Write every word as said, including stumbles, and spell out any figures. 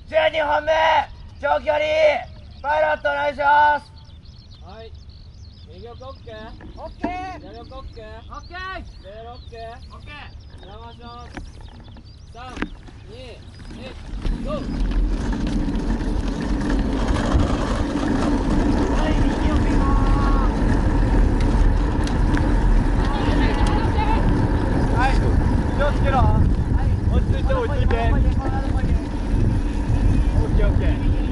じゅうにほんめ長距離パイロットお願いします。 はい。右奥オッケー。 オッケー。 左奥オッケー。 オッケー。 レールオッケー。 オッケー。 じゃあ回します。さん、に、いち、ゴー。 はい、右奥行こう。はい、気をつけろ。はい、落ち着いて落ち着いて。オッケーオッケー。